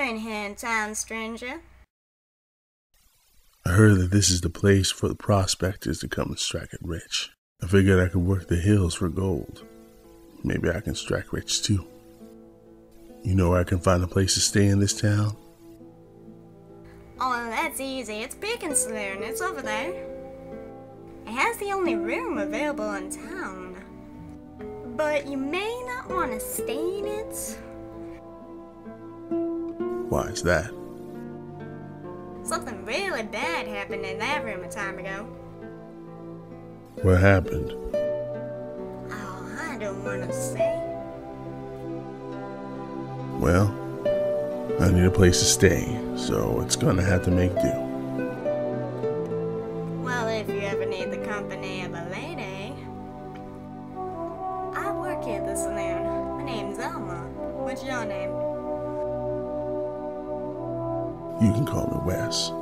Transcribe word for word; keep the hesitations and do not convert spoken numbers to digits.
doing here in town, stranger? I heard that this is the place for the prospectors to come and strike it rich. I figured I could work the hills for gold. Maybe I can strike rich too. You know where I can find a place to stay in this town? Oh, that's easy. It's Beacon Saloon. It's over there. It has the only room available in town. But you may not want to stay in it. Why is that? Something really bad happened in that room a time ago. What happened? Oh, I don't want to say. Well, I need a place to stay, so it's gonna have to make do. Well, if you ever need the company of a lady. I work here at the saloon. My name's Elma. What's your name? You can call me Wes.